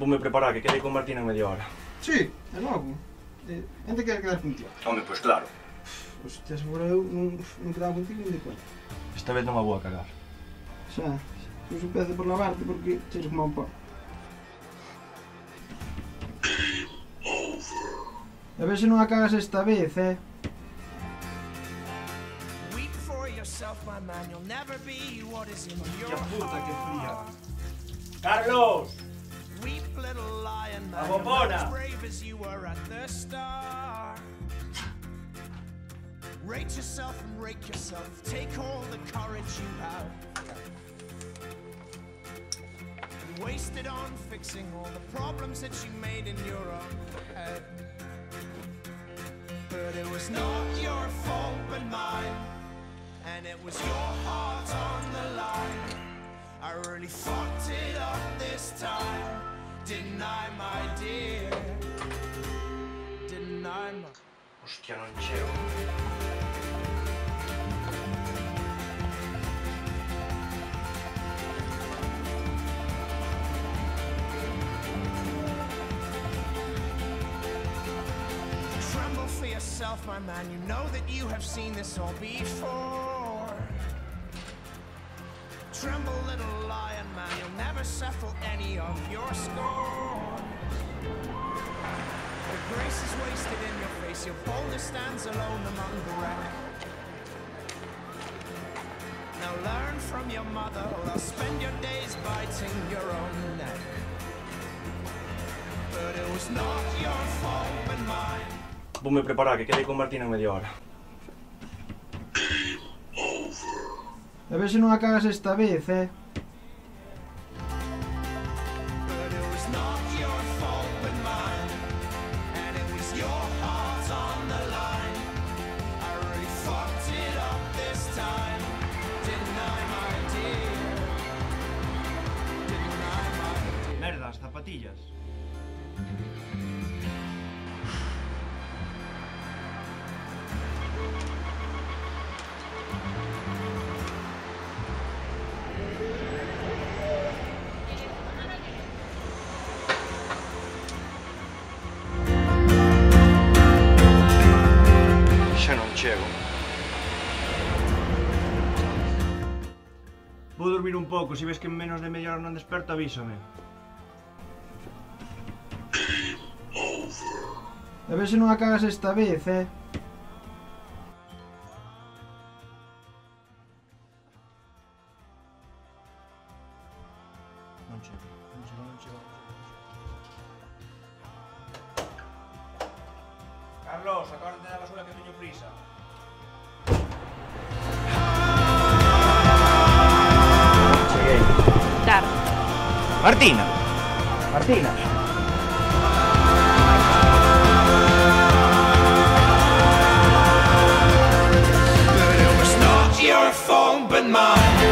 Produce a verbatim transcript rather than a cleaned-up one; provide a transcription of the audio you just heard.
Ponme preparar, que quedei con Martina en media hora. Sí, é logo. Eh, Ente quer quedar contigo. Home, pois claro. Pois te aseguro eu non, non quedaba contigo nin de coña. Esta vez non a vou a cagar. Xa, eu se empece por lavarte porque cheiro como un pó. A ver se non a cagas esta vez, eh? Que puta que fría. Carlos! A bombona! Rate yourself and rake yourself. Take all the courage you have. And waste it on fixing all the problems that you made in your own head. But it was not your fault but mine. And it was your heart on the line. I really fucked it up this time. Didn't I, my dear? Didn't I, my... Hostia, non chego. Tremble for yourself, my man. You know that you have seen this all before. Tremble, little lion man. You'll never settle any of your scores. The grace is wasted in your face. Your boulder stands alone among the wreck. Now learn from your mother, or else spend your days biting your own neck. But it was not your fault but mine. Ponme preparar, que quedei con Martina en media hora. A ver se non a cagas esta vez, eh? But it was not your fault but mine. And it was your heart on the line. I really fucked it up this time. Didn't I, my dear? Didn't I, my dear? Merda, as zapatillas. Xa non chego. Vou dormir un pouco, se ves que en menos de media hora non desperto, avísame. A ver se non a cagas esta vez, eh? Non chego, non chego, non chego. Carlos, acábate da basura que teño prisa. Cheguei. Dar. Martina! Martina! But it was not your fault but mine.